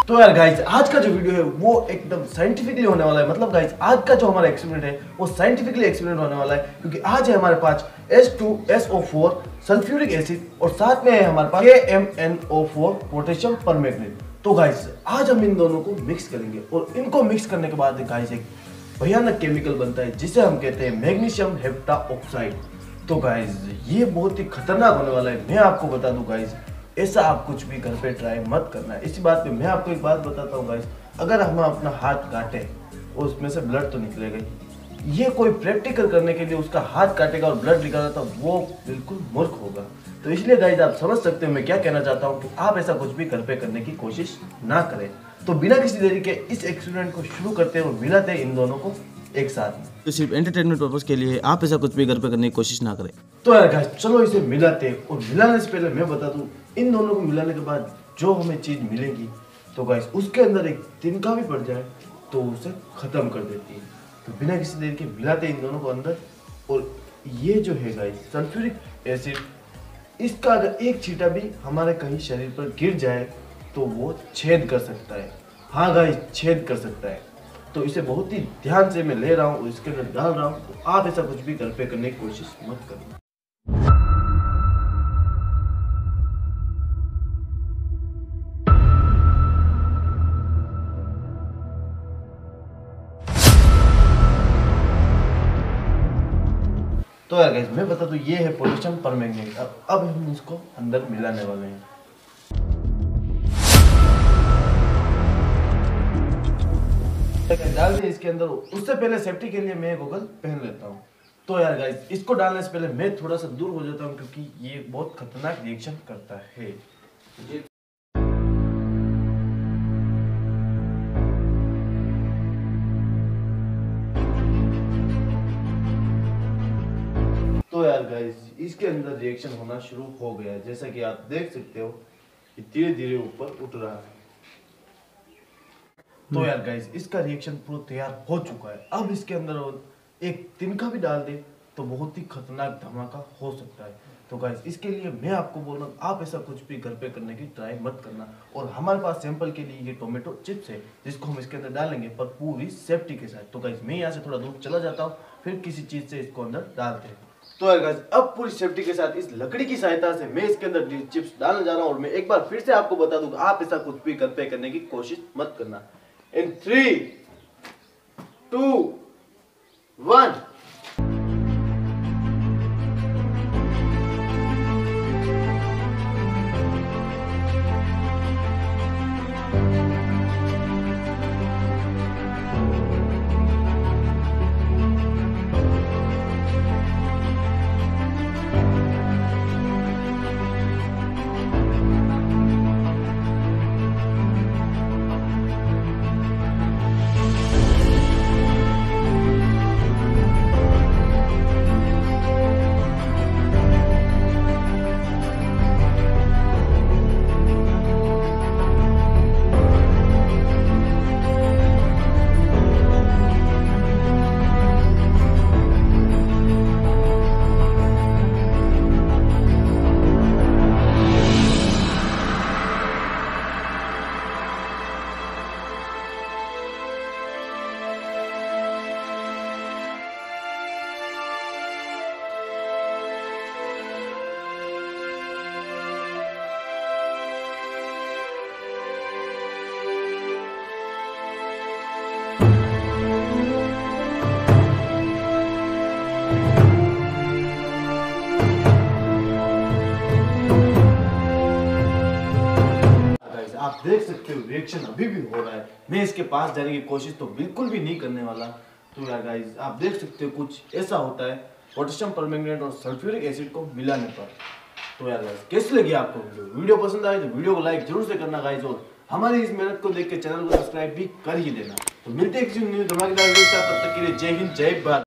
तो यार गाइस आज का जो वीडियो है वो एकदम साइंटिफिकली होने वाला है। मतलब गाइस आज का जो हमारा एक्सपेरिमेंट है वो साइंटिफिकली एक्सपेरिमेंट होने वाला है, क्योंकि आज है हमारे पास H2SO4 सल्फ्यूरिक एसिड और साथ में है हमारे पास KMnO4 पोटेशियम परमैंगनेट। तो गाइस आज हम इन दोनों को मिक्स करेंगे और इनको मिक्स करने के बाद गाइस एक भयानक केमिकल बनता है जिसे हम कहते हैं मैग्नीशियम हेप्टाऑक्साइड। तो गाइस ये बहुत ही खतरनाक होने वाला है। मैं आपको बता दूं गाइस, ऐसा आप कुछ भी घर पे ट्राई मत करना है। इसी बात पे मैं आपको एक बात बताता हूँ गाइस, अगर हम अपना हाथ काटे और उसमें से ब्लड तो निकलेगा ही। ये कोई प्रैक्टिकल करने के लिए उसका हाथ काटेगा और ब्लड निकाला था, वो बिल्कुल मूर्ख होगा। तो इसलिए गाइस आप समझ सकते हो मैं क्या कहना चाहता हूँ कि आप ऐसा कुछ भी घर पे करने की कोशिश ना करें। तो बिना किसी देरी के इस एक्सपेरिमेंट को शुरू करते हैं और मिलाते हैं इन दोनों को एक साथ में। तो सिर्फ एंटरटेनमेंट पर्पस के लिए आप ऐसा कुछ भी घर पे करने की कोशिश ना करें। तो यार गाइस चलो इसे मिलाते हैं। और मिलाने से पहले मैं बता दूं, इन दोनों को मिलाने के बाद जो हमें चीज मिलेगी तो गाइस उसके अंदर एक तिनका भी पड़ जाए तो उसे खत्म कर देती है। तो बिना किसी देर के मिलाते हैं इन दोनों को अंदर। और ये जो है गाइस सल्फ्यूरिक एसिड, इसका अगर एक छींटा भी हमारे कहीं शरीर पर गिर जाए तो वो छेद कर सकता है। हाँ गाइस छेद कर सकता है। तो इसे बहुत ही ध्यान से मैं ले रहा हूँ और इसके अंदर डाल रहा हूँ। तो आप ऐसा कुछ भी घर पे करने की कोशिश मत करना। तो यार गाइस मैं बता दूं ये है पोटेशियम परमैंगनेट। अब हम इसको अंदर मिलाने वाले हैं। डाल दिए इसके अंदर। उससे पहले सेफ्टी के लिए मैं गॉगल पहन लेता हूँ। तो यार गाइस इसको डालने से पहले मैं थोड़ा सा दूर हो जाता हूँ क्योंकि ये बहुत खतरनाक रिएक्शन करता है। तो यार गाइस इसके अंदर रिएक्शन होना शुरू हो गया है। जैसा कि आप देख सकते हो ये धीरे धीरे ऊपर उठ रहा है। तो यार गाइस इसका रिएक्शन पूरा तैयार हो चुका है। अब इसके अंदर एक तिनका भी डाल दे तो बहुत ही खतरनाक धमाका हो सकता है। तो गाइस इसके लिए मैं आपको बोल रहा हूँ आप ऐसा कुछ भी घर पे करने की ट्राई मत करना। और हमारे पास सैंपल के लिए ये टोमेटो चिप्स है जिसको हम इसके अंदर डालेंगे, पर पूरी सेफ्टी के साथ। तो गाइस मैं यहाँ से थोड़ा दूर चला जाता हूँ, फिर किसी चीज से इसको अंदर डालते हैं। तो यार गाइस अब पूरी सेफ्टी के साथ इस लकड़ी की सहायता से मैं इसके अंदर चिप्स डालने जा रहा हूँ। और मैं एक बार फिर से आपको बता दूंगा आप ऐसा कुछ भी घर पे करने की कोशिश मत करना। In 3, 2, 1। आप देख सकते हो रिएक्शन अभी भी हो रहा है। मैं इसके पास जाने की कोशिश तो बिल्कुल भी नहीं करने वाला। तो यार गाइस आप देख सकते हो कुछ ऐसा होता है पोटेशियम परमैंगनेट और सल्फ्यूरिक एसिड को मिलाने पर। तो यार गाइस कैसी लगी आपको वीडियो पसंद आए तो वीडियो को लाइक जरूर से करना गाइस, और हमारी इस मेहनत को देख के चैनल को सब्सक्राइब भी कर ही देना। तो मिलते हैं किसी न्यू धमाकेदार वीडियो के साथ, तब तक के लिए जय हिंद जय भारत।